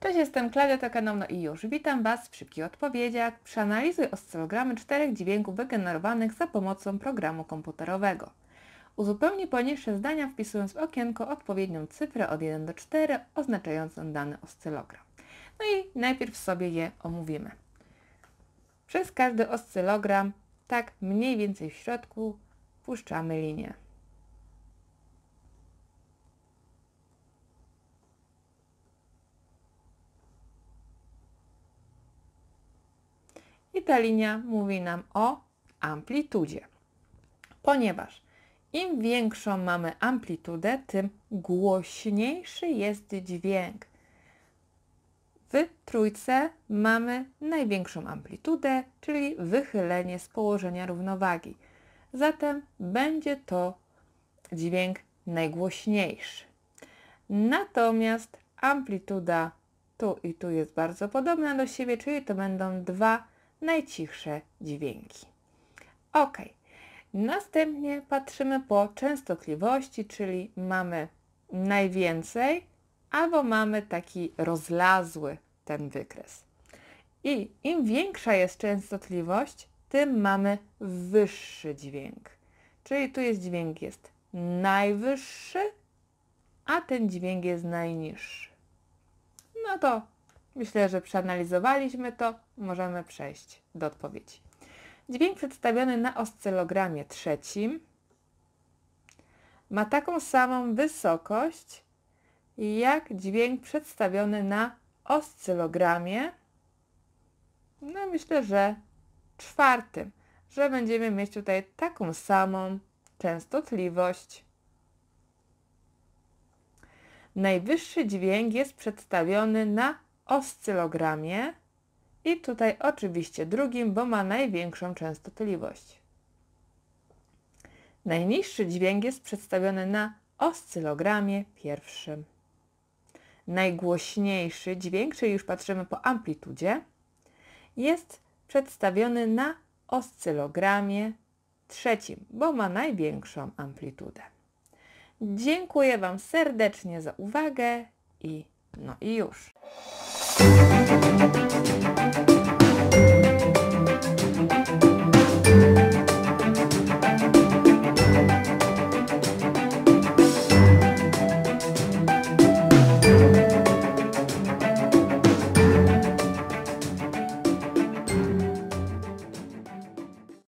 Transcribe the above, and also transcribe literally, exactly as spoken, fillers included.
Cześć, jestem Klaudia, to kanał No i już. Witam Was w szybkich odpowiedziach. Przeanalizuj oscylogramy czterech dźwięków wygenerowanych za pomocą programu komputerowego. Uzupełnij poniższe zdania, wpisując w okienko odpowiednią cyfrę od jeden do czterech oznaczającą dany oscylogram. No i najpierw sobie je omówimy. Przez każdy oscylogram, tak mniej więcej w środku, puszczamy linię. I ta linia mówi nam o amplitudzie, ponieważ im większą mamy amplitudę, tym głośniejszy jest dźwięk. W trójce mamy największą amplitudę, czyli wychylenie z położenia równowagi. Zatem będzie to dźwięk najgłośniejszy. Natomiast amplituda tu i tu jest bardzo podobna do siebie, czyli to będą dwa najcichsze dźwięki. Ok. Następnie patrzymy po częstotliwości, czyli mamy najwięcej, albo mamy taki rozlazły ten wykres. I im większa jest częstotliwość, tym mamy wyższy dźwięk. Czyli tu jest dźwięk jest najwyższy, a ten dźwięk jest najniższy. No to myślę, że przeanalizowaliśmy to, możemy przejść do odpowiedzi. Dźwięk przedstawiony na oscylogramie trzecim ma taką samą wysokość jak dźwięk przedstawiony na oscylogramie, no myślę, że czwartym, że będziemy mieć tutaj taką samą częstotliwość. Najwyższy dźwięk jest przedstawiony na oscylogramie i tutaj oczywiście drugim, bo ma największą częstotliwość. Najniższy dźwięk jest przedstawiony na oscylogramie pierwszym. Najgłośniejszy dźwięk, czyli już patrzymy po amplitudzie, jest przedstawiony na oscylogramie trzecim, bo ma największą amplitudę. Dziękuję Wam serdecznie za uwagę i no i już.